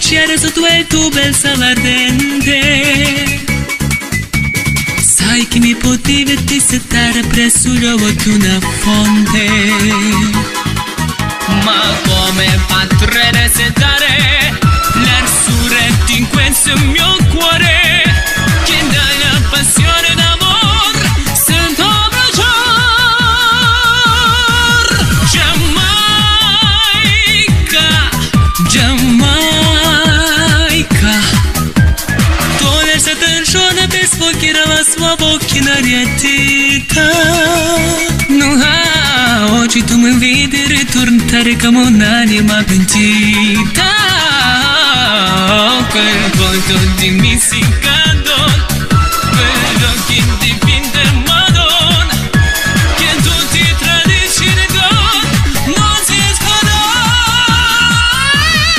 bruciare sotto il tuo bel sale ardente. Sai che mi potevi dissettare presso gli occhi di una fonte. Ma come potrei settare l'arsuretto in questo mio cuore, che dalla passione d'amore sento bruciare. Giamaica, togliere sta tensione per sfocare la sua bocca in arietita. No, oggi tu mi vedi ritornare come un'anima pentita. Quel volto di missicando, quell'occhio dipinto in Madonna, che tutti i tradisci di God non si scorda.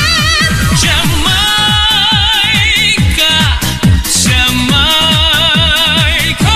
Giamaica, Giamaica.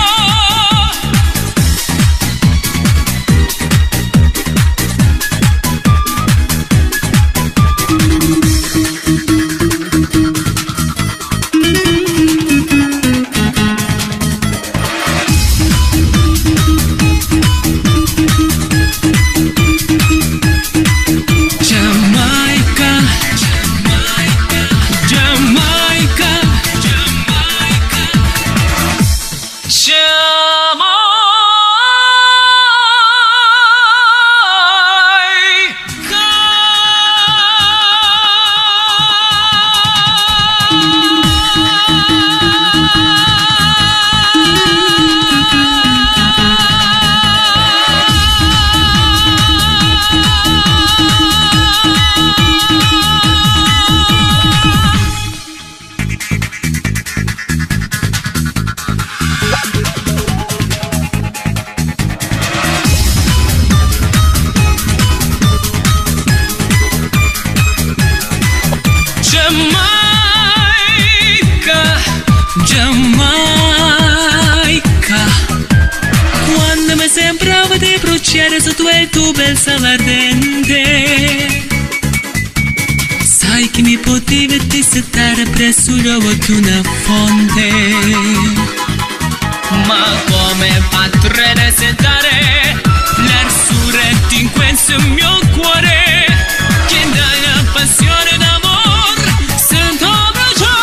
Giamaica, quando mi sembrava di bruciare sotto il tuo bel sale ardente. Sai che mi potevi dissettare presso gli occhi di una fonte. Ma come potrei settare l'arsuretto in questo mio cuore, che dalla passione d'amore sento bruciare.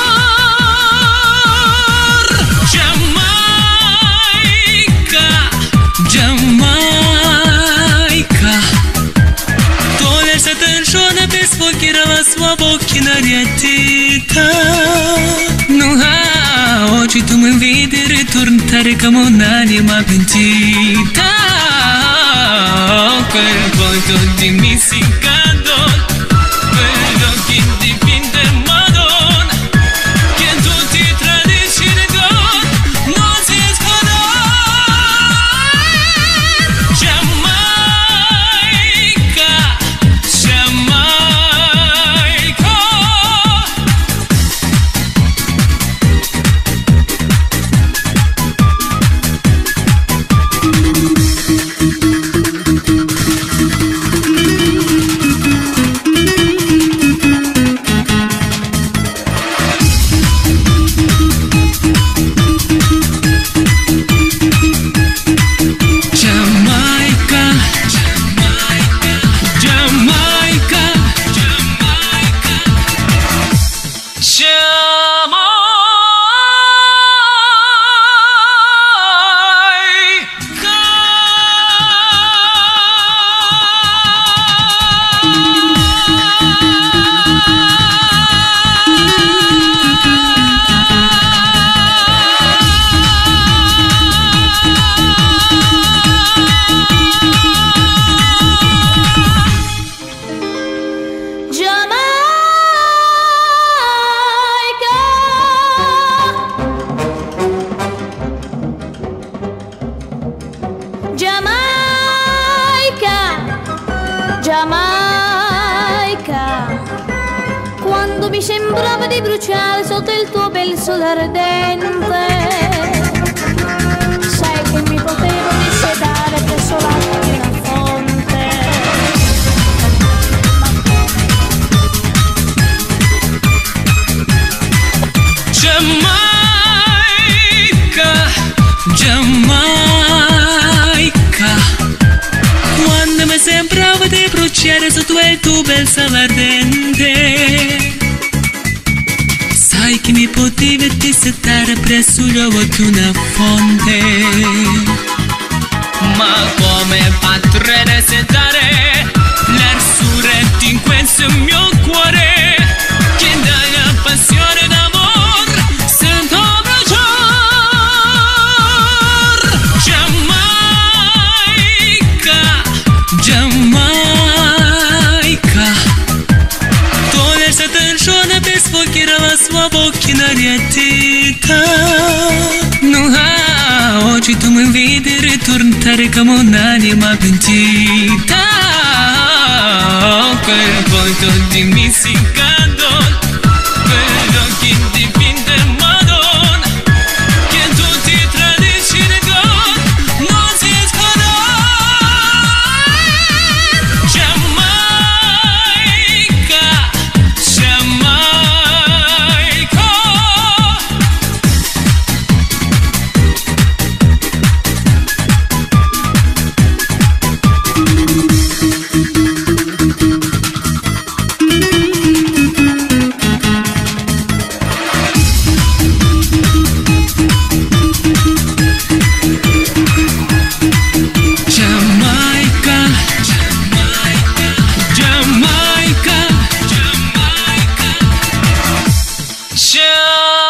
Giamaica, Giamaica, togliere sta tensione per sfocare la sua bocca in arietita. No, oggi tu mi vedi ritornare come un'anima pentita. Quel volto di missicando, quell'occhio dipinto in Madonna, che tutti i tradisci di God non si scorda. Giamaica, Giamaica. Giamaica, quando mi sembrava di bruciare sotto il tuo bel sole ardente. Sai che mi potevo dissetare presso l'acqua di una fonte. sale ardente. Sai che mi potevi settare presso gli occhi di una fonte, ma come potrei settare l'arsura in questo mio cuore, che dalla passione d'amore sento bruciare. Giamaica, togliere sta tensione per sfogliare la sua bocchina riattita. No, oggi tu mi vedi ritornare come un'anima pentita. Quel volto dimenticato, quell'occhio dipinto in Madonna, che tutti i tradici di God non si scorda. Giamaica, Giamaica. Jamaica, Jamaica, Jamaica.